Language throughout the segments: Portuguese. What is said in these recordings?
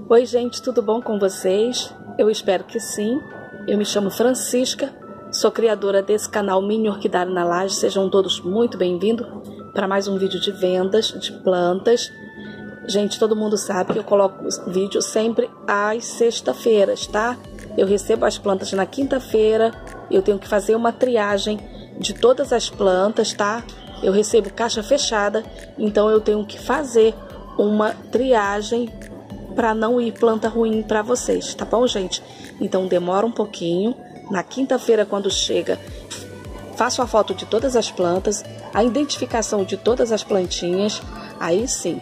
Oi gente, tudo bom com vocês? Eu espero que sim. Eu me chamo Francisca, sou criadora desse canal Mini Orquidário na Laje. Sejam todos muito bem-vindos para mais um vídeo de vendas de plantas. Gente, todo mundo sabe que eu coloco vídeo sempre às sexta-feiras, tá? Eu recebo as plantas na quinta-feira, eu tenho que fazer uma triagem de todas as plantas, tá? Eu recebo caixa fechada, então eu tenho que fazer uma triagem para não ir planta ruim para vocês, tá bom, gente? Então demora um pouquinho. Na quinta-feira, quando chega, faço a foto de todas as plantas, a identificação de todas as plantinhas. Aí sim,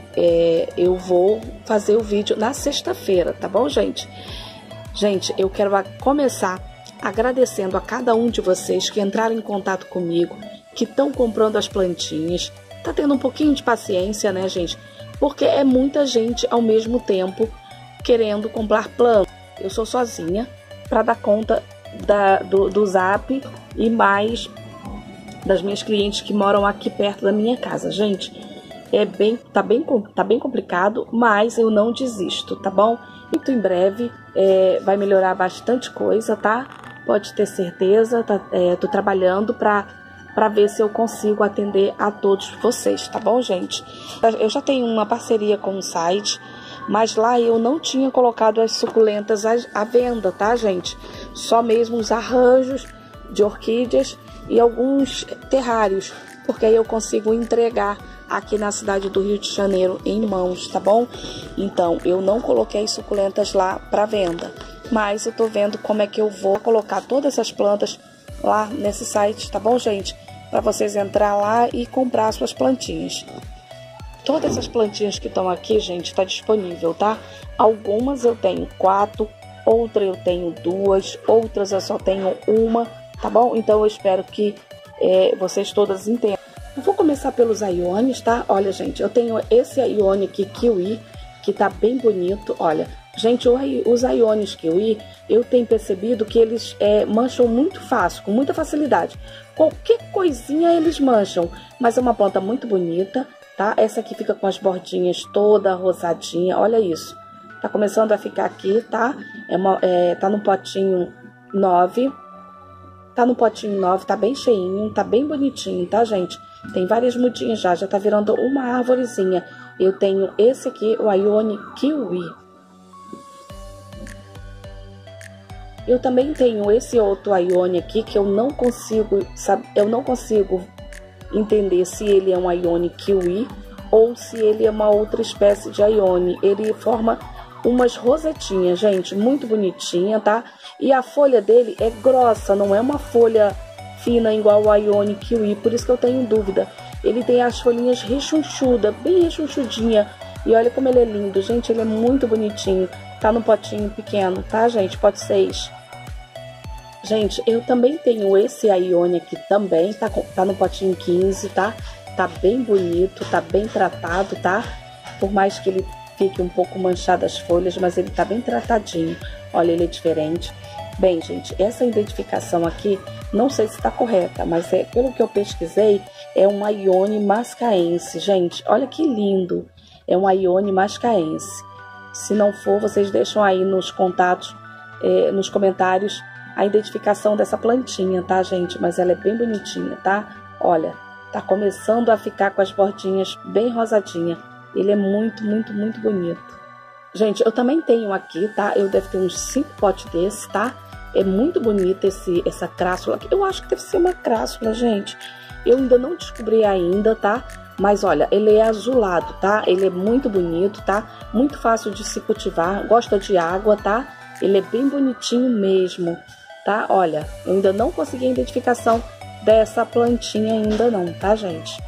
eu vou fazer o vídeo na sexta-feira, tá bom, gente? Gente, eu quero começar agradecendo a cada um de vocês que entraram em contato comigo, que estão comprando as plantinhas. Tá tendo um pouquinho de paciência, né, gente? Porque é muita gente ao mesmo tempo querendo comprar planta. Eu sou sozinha para dar conta do Zap e mais das minhas clientes que moram aqui perto da minha casa. Gente, tá bem complicado, mas eu não desisto, tá bom? Muito em breve vai melhorar bastante coisa, tá? Pode ter certeza. Tô trabalhando para ver se eu consigo atender a todos vocês, tá bom, gente? Eu já tenho uma parceria com um site, mas lá eu não tinha colocado as suculentas à venda, tá, gente? Só mesmo os arranjos de orquídeas e alguns terrários, porque aí eu consigo entregar aqui na cidade do Rio de Janeiro em mãos, tá bom? Então, eu não coloquei as suculentas lá para venda, mas eu tô vendo como é que eu vou colocar todas essas plantas lá nesse site, tá bom, gente? Para vocês entrar lá e comprar suas plantinhas. Todas essas plantinhas que estão aqui, gente, tá disponível, tá? Algumas eu tenho 4, outras eu tenho 2, outras eu só tenho uma, tá bom? Então eu espero que vocês todas entendam. Eu vou começar pelos aiones, tá? Olha, gente, eu tenho esse aione aqui, Kiwi, que tá bem bonito, olha. Gente, os aiones Kiwi, eu tenho percebido que eles mancham muito fácil, com muita facilidade. Qualquer coisinha eles mancham, mas é uma planta muito bonita, tá? Essa aqui fica com as bordinhas toda rosadinha, olha isso. Tá começando a ficar aqui, tá? Tá no potinho 9. Tá no potinho 9, tá bem cheinho, tá bem bonitinho, tá, gente? Tem várias mudinhas já tá virando uma árvorezinha. Eu tenho esse aqui, o aione Kiwi. Eu também tenho esse outro aione aqui que eu não consigo entender se ele é um aione Kiwi ou se ele é uma outra espécie de aione. Ele forma umas rosetinhas, gente, muito bonitinha, tá? E a folha dele é grossa, não é uma folha fina igual o aione Kiwi, por isso que eu tenho dúvida. Ele tem as folhinhas rechonchudas, bem rechonchudinha. E olha como ele é lindo, gente, ele é muito bonitinho. Tá no potinho pequeno, tá, gente? Pote 6. Gente, eu também tenho esse aione aqui também, tá no potinho 15, tá? Tá bem bonito, tá bem tratado, tá? Por mais que ele fique um pouco manchado as folhas, mas ele tá bem tratadinho. Olha, ele é diferente. Bem, gente, essa identificação aqui, não sei se tá correta, mas pelo que eu pesquisei, é um aione mascaense. Gente, olha que lindo. É um aione mascaense. Se não for, vocês deixam aí nos contatos, nos comentários, a identificação dessa plantinha, tá, gente? Mas ela é bem bonitinha, tá? Olha, tá começando a ficar com as bordinhas bem rosadinha. Ele é muito, muito, muito bonito. Gente, eu também tenho aqui, tá? Eu devo ter uns 5 potes desses, tá? É muito bonita essa crássula aqui. Eu acho que deve ser uma crássula, gente. Eu ainda não descobri ainda, tá? Mas olha, ele é azulado, tá? Ele é muito bonito, tá? Muito fácil de se cultivar, gosta de água, tá? Ele é bem bonitinho mesmo, tá? Olha, eu ainda não consegui a identificação dessa plantinha ainda não, tá, gente?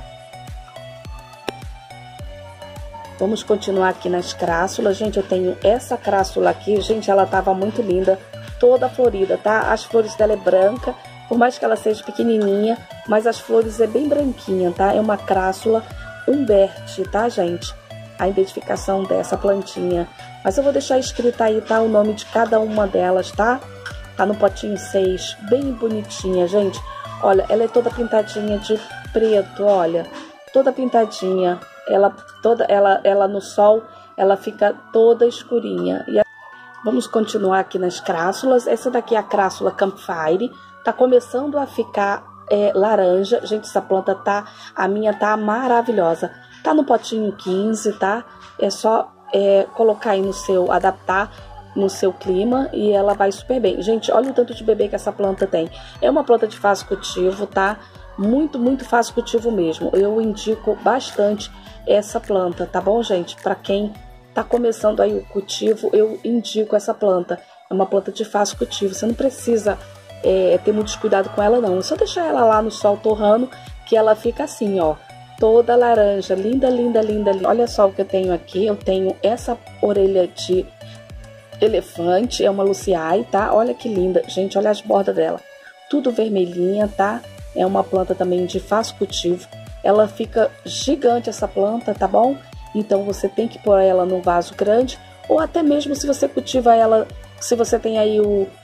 Vamos continuar aqui nas crássulas. Gente, eu tenho essa crássula aqui, gente, ela tava muito linda, toda florida, tá? As flores dela é branca, por mais que ela seja pequenininha, mas as flores é bem branquinha, tá? É uma crássula Humbert, tá, gente? A identificação dessa plantinha. Mas eu vou deixar escrito aí, tá? O nome de cada uma delas, tá? Tá no potinho 6, bem bonitinha, gente. Olha, ela é toda pintadinha de preto, olha. Toda pintadinha. Ela no sol, ela fica toda escurinha. E vamos continuar aqui nas crássulas. Essa daqui é a crássula Campfire. Tá começando a ficar laranja. Gente, essa planta a minha tá maravilhosa. Tá no potinho 15, tá? É só colocar aí adaptar no seu clima e ela vai super bem. Gente, olha o tanto de bebê que essa planta tem. É uma planta de fácil cultivo, tá? Muito, muito fácil cultivo mesmo. Eu indico bastante essa planta, tá bom, gente? Para quem tá começando aí o cultivo, eu indico essa planta. É uma planta de fácil cultivo. Você não precisa ter muito cuidado com ela, não. É só deixar ela lá no sol torrando que ela fica assim, ó. Toda laranja, linda, linda, linda, linda. Olha só o que eu tenho aqui. Eu tenho essa orelha de elefante, é uma Luciae, tá? Olha que linda. Gente, olha as bordas dela. Tudo vermelhinha, tá? É uma planta também de fácil cultivo. Ela fica gigante essa planta, tá bom? Então você tem que pôr ela num vaso grande, ou até mesmo se você cultiva ela, se você tem aí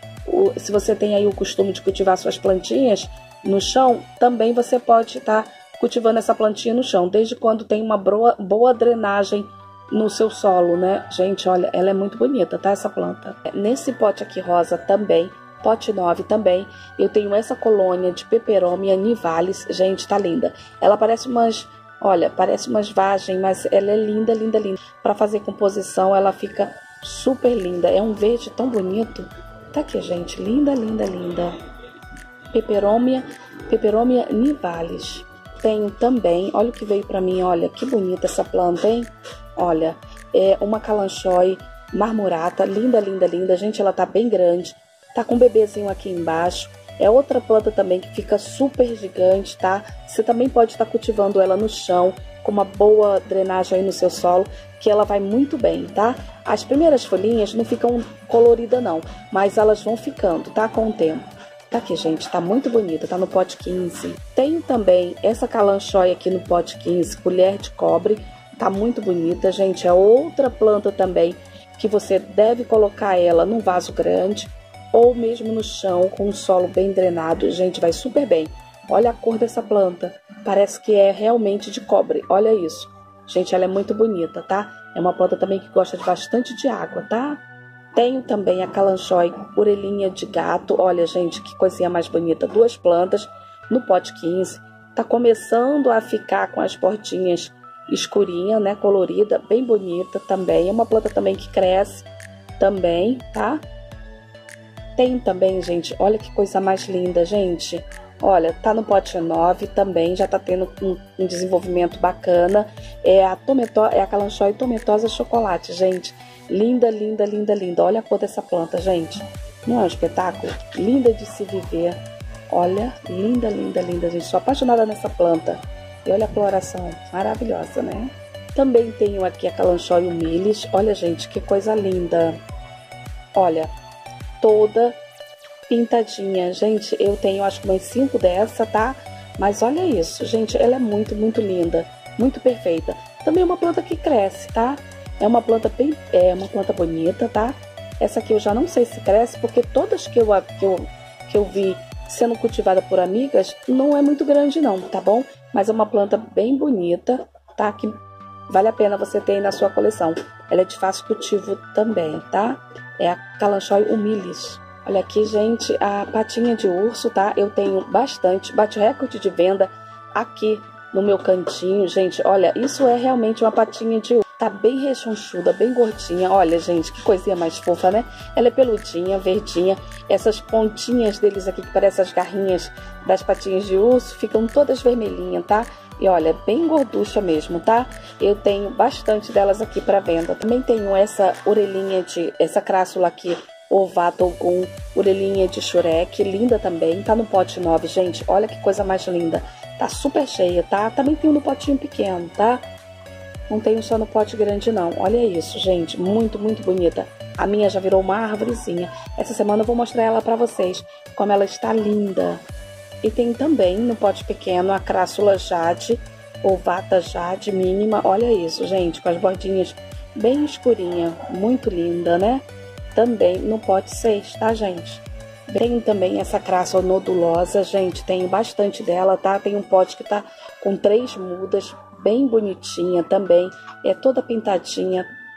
o costume de cultivar suas plantinhas no chão, também você pode estar cultivando essa plantinha no chão, desde quando tem uma boa drenagem no seu solo, né? Gente, olha, ela é muito bonita, tá? Essa planta. Nesse pote aqui rosa também, pote 9 também, eu tenho essa colônia de Peperomia nivalis. Gente, tá linda. Ela parece parece umas vagem, mas ela é linda, linda, linda. Para fazer composição, ela fica super linda. É um verde tão bonito. Tá aqui, gente. Linda, linda, linda. Peperomia nivalis. Tenho também, olha o que veio pra mim, olha que bonita essa planta, hein? Olha, é uma Kalanchoe marmorata, linda, linda, linda. Gente, ela tá bem grande, tá com um bebezinho aqui embaixo. É outra planta também que fica super gigante, tá? Você também pode estar cultivando ela no chão, com uma boa drenagem aí no seu solo, que ela vai muito bem, tá? As primeiras folhinhas não ficam coloridas não, mas elas vão ficando, tá? Com o tempo. Tá aqui, gente, tá muito bonita, tá no pote 15. Tenho também essa Kalanchoe aqui no pote 15, colher de cobre. Tá muito bonita, gente. É outra planta também que você deve colocar ela num vaso grande ou mesmo no chão com um solo bem drenado. Gente, vai super bem. Olha a cor dessa planta. Parece que é realmente de cobre. Olha isso. Gente, ela é muito bonita, tá? É uma planta também que gosta de bastante de água, tá? Tenho também a Kalanchoe orelhinha de gato. Olha, gente, que coisinha mais bonita. Duas plantas no pote 15. Tá começando a ficar com as bordinhas escurinha, né, colorida, bem bonita também. É uma planta também que cresce também, tá? Tem também, gente, olha que coisa mais linda, gente. Olha, tá no pote 9 também, já tá tendo um desenvolvimento bacana. É a Kalanchoe Tometosa Chocolate, gente. Linda, linda, linda, linda. Olha a cor dessa planta, gente. Não é um espetáculo? Linda de se viver. Olha, linda, linda, linda, gente. Sou apaixonada nessa planta. E olha a coloração, maravilhosa, né? Também tenho aqui a Kalanchoe humilis. Olha, gente, que coisa linda. Olha, toda pintadinha. Gente, eu tenho acho que umas 5 dessa, tá? Mas olha isso, gente, ela é muito, muito linda. Muito perfeita. Também é uma planta que cresce, tá? É uma planta uma planta bonita, tá? Essa aqui eu já não sei se cresce, porque todas que eu vi sendo cultivada por amigas, não é muito grande não, tá bom? Mas é uma planta bem bonita, tá? Que vale a pena você ter aí na sua coleção. Ela é de fácil cultivo também, tá? É a Kalanchoe humilis. Olha aqui, gente, a patinha de urso, tá? Eu tenho bastante, bate recorde de venda aqui no meu cantinho, gente. Olha, isso é realmente uma patinha de urso. Tá bem rechonchuda, bem gordinha. Olha, gente, que coisinha mais fofa, né? Ela é peludinha, verdinha. Essas pontinhas deles aqui, que parecem as garrinhas das patinhas de urso, ficam todas vermelhinhas, tá? E olha, bem gorducha mesmo, tá? Eu tenho bastante delas aqui para venda. Também tenho essa essa crássula aqui, Ovata Ogum, orelhinha de Shurek, linda também. Tá no pote 9, gente. Olha que coisa mais linda. Tá super cheia, tá? Também tenho no potinho pequeno, tá? Não tenho só no pote grande, não. Olha isso, gente. Muito, muito bonita. A minha já virou uma árvorezinha. Essa semana eu vou mostrar ela pra vocês, como ela está linda. E tem também no pote pequeno a crássula Jade, Ovata Jade mínima. Olha isso, gente, com as bordinhas bem escurinha. Muito linda, né? Também no pote 6, tá, gente? Tenho também essa crássula nodulosa, gente. Tenho bastante dela, tá? Tem um pote que tá com 3 mudas, bem bonitinha também. É toda pintadinha,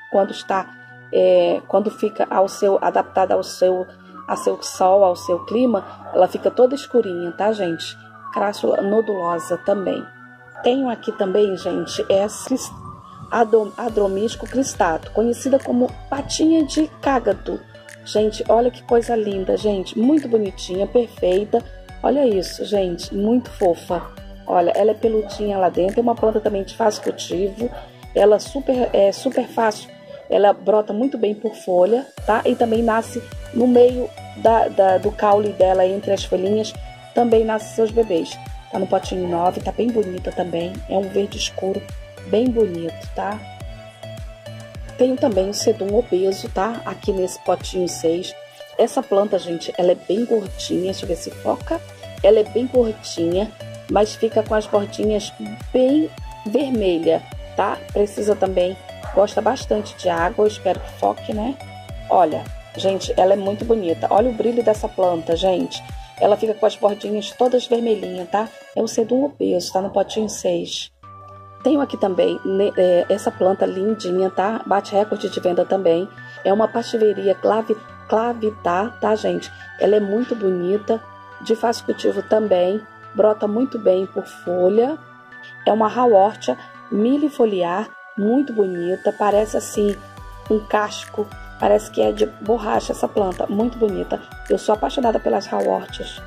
quando está, quando fica adaptada ao seu sol, ao seu clima, ela fica toda escurinha, tá, gente? Crassula nodulosa também. Tenho aqui também, gente, essa Adromisco cristato, conhecida como patinha de cágado. Gente, olha que coisa linda, gente, muito bonitinha, perfeita. Olha isso, gente, muito fofa. Olha, ela é peludinha lá dentro, é uma planta também de fácil cultivo. Ela é super fácil, ela brota muito bem por folha, tá? E também nasce no meio do caule dela, entre as folhinhas, também nasce seus bebês. Tá no potinho 9, tá bem bonita também, é um verde escuro, bem bonito, tá? Tenho também o sedum obeso, tá? Aqui nesse potinho 6. Essa planta, gente, ela é bem gordinha, deixa eu ver se foca. Ela é bem gordinha, mas fica com as bordinhas bem vermelha, tá? Precisa também, gosta bastante de água, eu espero que foque, né? Olha, gente, ela é muito bonita. Olha o brilho dessa planta, gente. Ela fica com as bordinhas todas vermelhinhas, tá? É o sedum obeso, tá no potinho 6. Tenho aqui também essa planta lindinha, tá? Bate recorde de venda também. É uma pastiveria clavitar, tá, gente? Ela é muito bonita, de fácil cultivo também. Brota muito bem por folha. É uma Haworthia milifoliar, muito bonita. Parece assim um casco, parece que é de borracha essa planta, muito bonita. Eu sou apaixonada pelas Haworthias.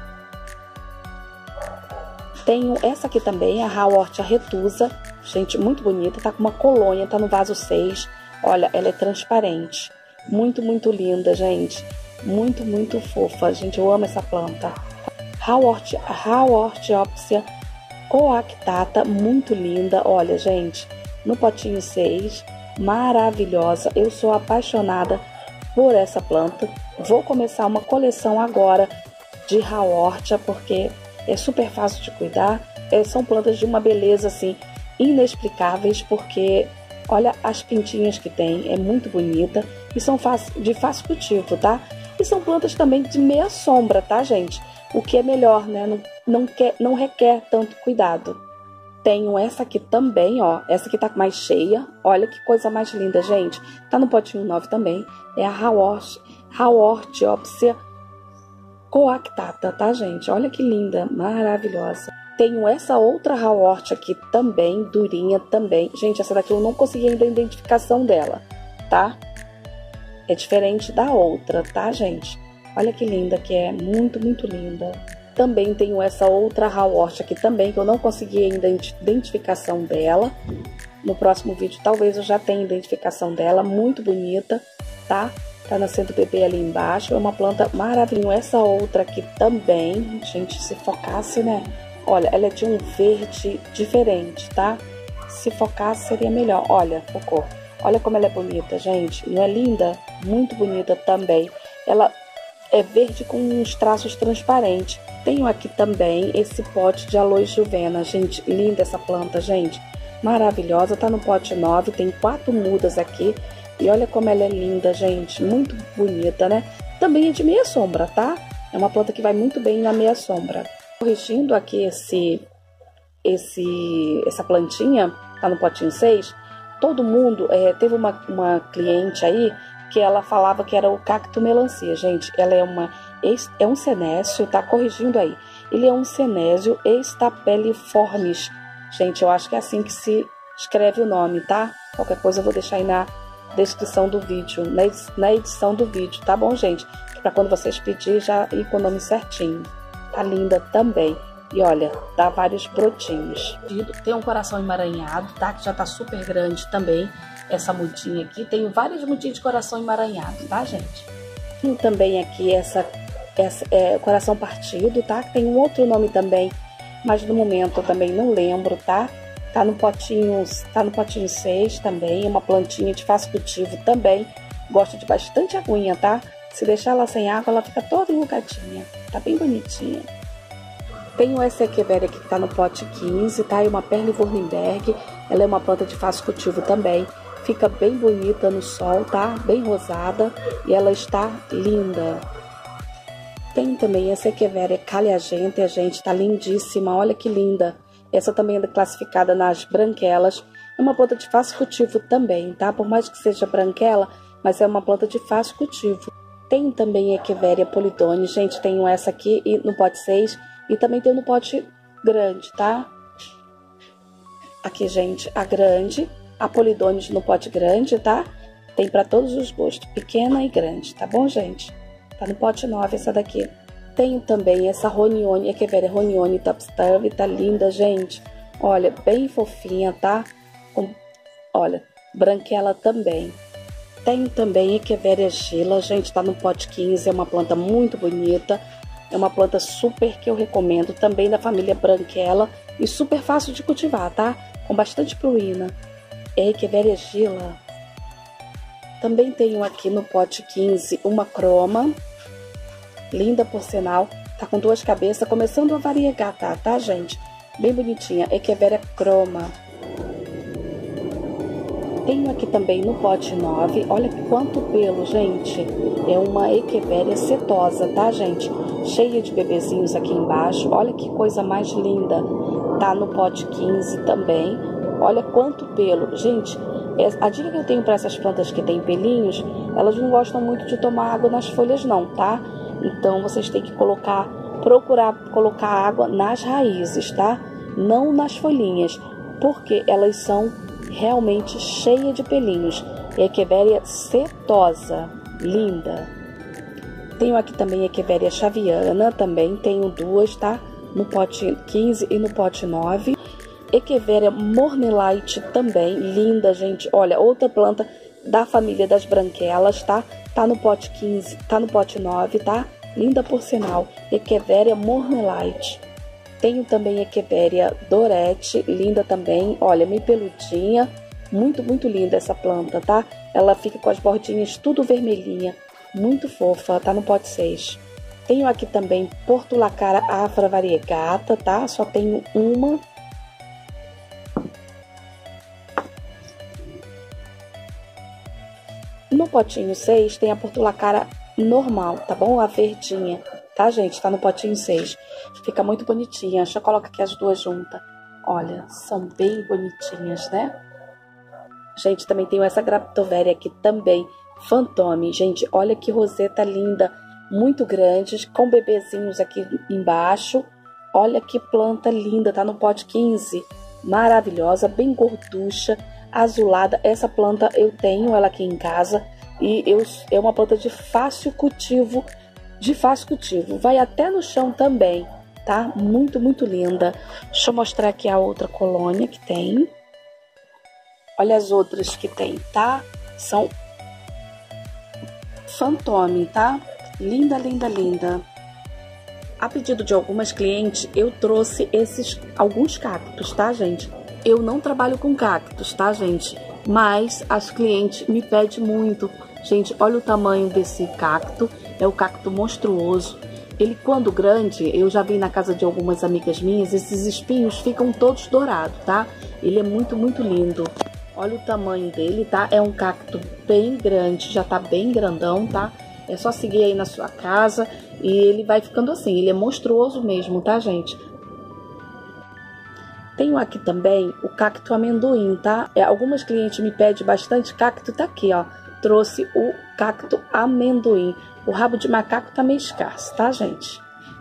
Tenho essa aqui também, a Haworthia retusa, gente, muito bonita, tá com uma colônia, tá no vaso 6. Olha, ela é transparente, muito, muito linda, gente, muito, muito fofa, gente, eu amo essa planta. Haworthiopsia coactata, muito linda, olha, gente, no potinho 6, maravilhosa, eu sou apaixonada por essa planta. Vou começar uma coleção agora de Haworthia, porque é super fácil de cuidar, são plantas de uma beleza assim inexplicáveis, porque olha as pintinhas que tem, é muito bonita e são de fácil cultivo, tá? E são plantas também de meia sombra, tá, gente? O que é melhor, né? Não requer tanto cuidado. Tenho essa aqui também, ó, essa aqui tá mais cheia, olha que coisa mais linda, gente. Tá no potinho 9 também, é a Haworthiopsia coactata, tá, gente? Olha que linda, maravilhosa. Tenho essa outra Haworthia aqui também, durinha também. Gente, essa daqui eu não consegui ainda a identificação dela, tá? É diferente da outra, tá, gente? Olha que linda que é, muito, muito linda. Também tenho essa outra Haworthia aqui também, que eu não consegui ainda a identificação dela. No próximo vídeo talvez eu já tenha identificação dela, muito bonita, tá? Tá nascendo bebê ali embaixo, é uma planta maravilhosa. Essa outra aqui também, gente, se focasse, né? Olha, ela é de um verde diferente, tá? Se focasse seria melhor. Olha, focou. Olha como ela é bonita, gente. Não é linda? Muito bonita também. Ela é verde com uns traços transparentes. Tenho aqui também esse pote de Aloe Juvena. Gente, linda essa planta, gente. Maravilhosa. Tá no pote 9, tem 4 mudas aqui. E olha como ela é linda, gente. Muito bonita, né? Também é de meia sombra, tá? É uma planta que vai muito bem na meia sombra. Corrigindo aqui essa plantinha, tá no potinho 6. Todo mundo, teve uma cliente aí que ela falava que era o cacto melancia. Gente, ela é um senécio, tá? Corrigindo aí. Ele é um senésio estapeliformes. Gente, eu acho que é assim que se escreve o nome, tá? Qualquer coisa eu vou deixar aí na descrição do vídeo, na edição do vídeo, tá bom, gente? Pra quando vocês pedirem já ir com o nome certinho. Tá linda também. E olha, dá vários brotinhos. Tem um coração emaranhado, tá? Que já tá super grande também. Essa mudinha aqui. Tenho várias mudinhas de coração emaranhado, tá, gente? Tem também aqui essa coração partido, tá? Tem um outro nome também, mas no momento eu também não lembro, tá? Tá no potinho 6 também. É uma plantinha de fácil cultivo também. Gosta de bastante aguinha, tá? Se deixar ela sem água, ela fica toda enrugadinha. Tá bem bonitinha. Tenho essa Echeveria aqui que tá no pote 15, tá? É uma Perlivurnienberg. Ela é uma planta de fácil cultivo também. Fica bem bonita no sol, tá? Bem rosada. E ela está linda. Tem também essa Echeveria Caliagente, gente. Tá lindíssima. Olha que linda. Essa também é classificada nas branquelas. É uma planta de fácil cultivo também, tá? Por mais que seja branquela, mas é uma planta de fácil cultivo. Tem também Echeveria polidone, gente, tenho essa aqui no pote 6 e também tem no pote grande, tá? Aqui, gente, a grande, a polidone no pote grande, tá? Tem para todos os gostos, pequena e grande, tá bom, gente? Tá no pote 9 essa daqui. Tenho também essa Ronione, Echeveria Ronione Topsturvy, tá linda, gente. Olha, bem fofinha, tá? Olha, branquela também. Tenho também Echeveria Gila, gente, tá no pote 15, é uma planta muito bonita. É uma planta super que eu recomendo, também da família branquela e super fácil de cultivar, tá? Com bastante pruína. É Echeveria Gila. Também tenho aqui no pote 15 uma croma, linda por sinal, tá com 2 cabeças, começando a variegar, tá, gente? Bem bonitinha, Echeveria croma. Tenho aqui também no pote 9, olha quanto pelo, gente. É uma Echeveria setosa, tá, gente? Cheia de bebezinhos aqui embaixo, olha que coisa mais linda. Tá no pote 15 também, olha quanto pelo. Gente, a dica que eu tenho para essas plantas que tem pelinhos, elas não gostam muito de tomar água nas folhas não, tá? Então vocês têm que procurar colocar água nas raízes, tá? Não nas folhinhas, porque elas são realmente cheias de pelinhos. Echeveria setosa, linda. Tenho aqui também Echeveria Xaviana, também tenho 2, tá? No pote 15 e no pote 9. Echeveria Mornelite também, linda, gente. Olha, outra planta da família das branquelas, tá? Tá no pote 15, tá no pote 9, tá? Linda por sinal. Echeveria Mornelite. Tenho também Echeveria Dorete, linda também. Olha, meio peludinha. Muito, muito linda essa planta, tá? Ela fica com as bordinhas tudo vermelhinha. Muito fofa, tá no pote 6. Tenho aqui também Portulacara Afra Variegata, tá? Só tenho uma. No potinho 6 tem a Portulacara normal, tá bom? A verdinha, tá, gente? Tá no potinho 6. Fica muito bonitinha. Deixa eu colocar aqui as duas juntas. Olha, são bem bonitinhas, né? Gente, também tenho essa Graptoveria aqui também, Fantôme. Gente, olha que roseta linda, muito grande, com bebezinhos aqui embaixo. Olha que planta linda, tá no pote 15. Maravilhosa, bem gorducha, azulada. Essa planta eu tenho ela aqui em casa e é uma planta de fácil cultivo, vai até no chão também, tá? Muito, muito linda. Deixa eu mostrar aqui a outra colônia que tem. Olha as outras que tem, tá? São Fantôme, tá? Linda, linda, linda. A pedido de algumas clientes, eu trouxe alguns cactos, tá, gente? Eu não trabalho com cactos, tá, gente? Mas as clientes me pedem muito. Gente, olha o tamanho desse cacto. É o cacto monstruoso. Ele, quando grande, eu já vi na casa de algumas amigas minhas, esses espinhos ficam todos dourados, tá? Ele é muito, muito lindo. Olha o tamanho dele, tá? É um cacto bem grande, já tá bem grandão, tá? É só seguir aí na sua casa e ele vai ficando assim. Ele é monstruoso mesmo, tá, gente? Tenho aqui também o cacto amendoim, tá? Algumas clientes me pedem bastante cacto, tá aqui, ó. Trouxe o cacto amendoim. O rabo de macaco tá meio escasso, tá, gente?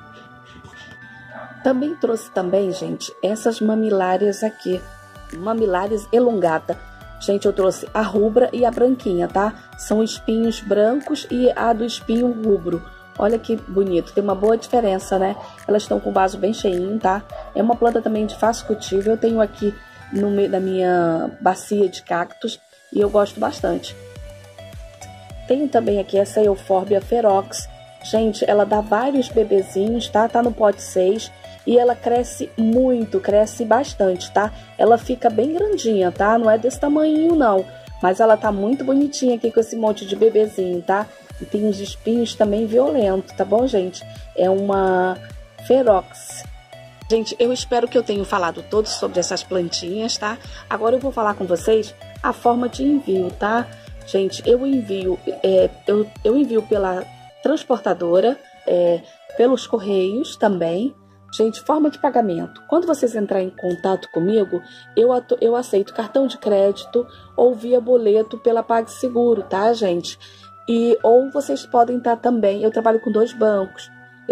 Também trouxe também, gente, essas mamilárias aqui. Mamilárias elongata. Gente, eu trouxe a rubra e a branquinha, tá? São espinhos brancos e a do espinho rubro. Olha que bonito, tem uma boa diferença, né? Elas estão com o vaso bem cheinho, tá? É uma planta também de fácil cultivo. Eu tenho aqui no meio da minha bacia de cactos e eu gosto bastante. Tenho também aqui essa Euphorbia ferox. Gente, ela dá vários bebezinhos, tá? Tá no pote 6 e ela cresce muito, cresce bastante, tá? Ela fica bem grandinha, tá? Não é desse tamanho não, mas ela tá muito bonitinha aqui com esse monte de bebezinho, tá? E tem uns espinhos também violentos, tá bom, gente? É uma ferox. Gente, eu espero que eu tenha falado todo sobre essas plantinhas, tá? Agora eu vou falar com vocês a forma de envio, tá? Gente, eu envio pela transportadora, pelos correios também, Gente, forma de pagamento. Quando vocês entrarem em contato comigo, eu aceito cartão de crédito ou via boleto pela PagSeguro, tá, gente? Ou vocês podem estar também... Eu trabalho com dois bancos.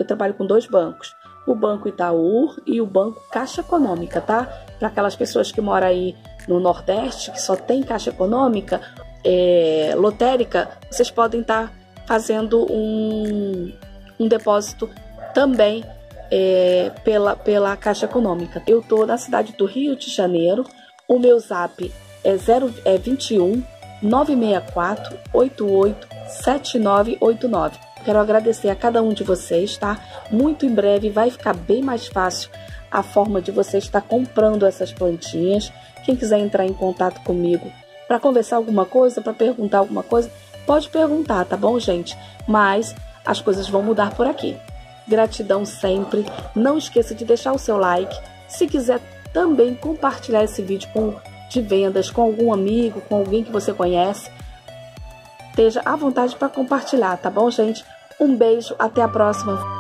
O Banco Itaú e o Banco Caixa Econômica, tá? Para aquelas pessoas que moram aí no Nordeste, que só tem Caixa Econômica, lotérica, vocês podem estar fazendo um depósito também pela Caixa Econômica. Eu estou na cidade do Rio de Janeiro. O meu zap é 21 964 88 7989. Quero agradecer a cada um de vocês, tá? Muito em breve vai ficar bem mais fácil a forma de você estar comprando essas plantinhas. Quem quiser entrar em contato comigo para conversar alguma coisa, para perguntar alguma coisa, pode perguntar, tá bom, gente? Mas as coisas vão mudar por aqui. Gratidão sempre. Não esqueça de deixar o seu like. Se quiser também compartilhar esse vídeo de vendas com algum amigo, com alguém que você conhece, esteja à vontade para compartilhar, tá bom, gente? Um beijo, até a próxima!